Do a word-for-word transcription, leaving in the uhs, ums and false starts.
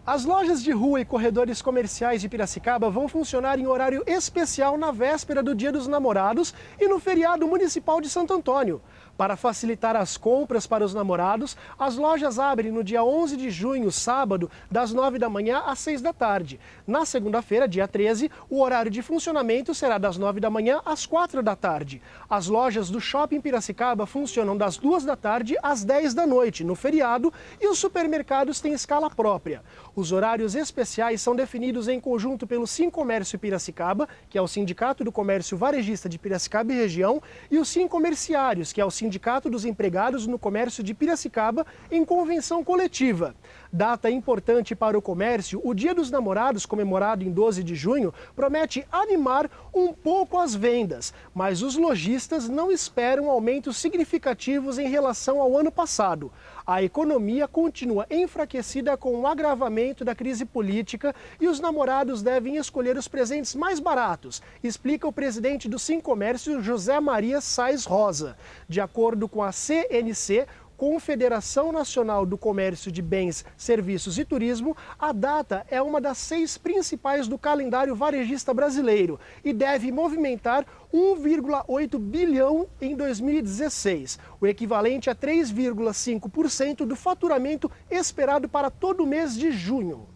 As lojas de rua e corredores comerciais de Piracicaba vão funcionar em horário especial na véspera do Dia dos Namorados e no feriado municipal de Santo Antônio. Para facilitar as compras para os namorados, as lojas abrem no dia onze de junho, sábado, das nove da manhã às seis da tarde. Na segunda-feira, dia treze, o horário de funcionamento será das nove da manhã às quatro da tarde. As lojas do Shopping Piracicaba funcionam das duas da tarde às dez da noite, no feriado, e os supermercados têm escala própria. Os horários especiais são definidos em conjunto pelo Sincomércio Piracicaba, que é o Sindicato do Comércio Varejista de Piracicaba e Região, e o Sincomerciários, que é o Sindicato dos Empregados no Comércio de Piracicaba, em convenção coletiva. Data importante para o comércio, o Dia dos Namorados, comemorado em doze de junho, promete animar um pouco as vendas, mas os lojistas não esperam aumentos significativos em relação ao ano passado. A economia continua enfraquecida com o agravamento da crise política e os namorados devem escolher os presentes mais baratos, explica o presidente do Sincomércio, José Maria Sais Rosa. De acordo com a C N C, Confederação Nacional do Comércio de Bens, Serviços e Turismo, a data é uma das seis principais do calendário varejista brasileiro e deve movimentar um vírgula oito bilhão em dois mil e dezesseis, o equivalente a três vírgula cinco por cento do faturamento esperado para todo o mês de junho.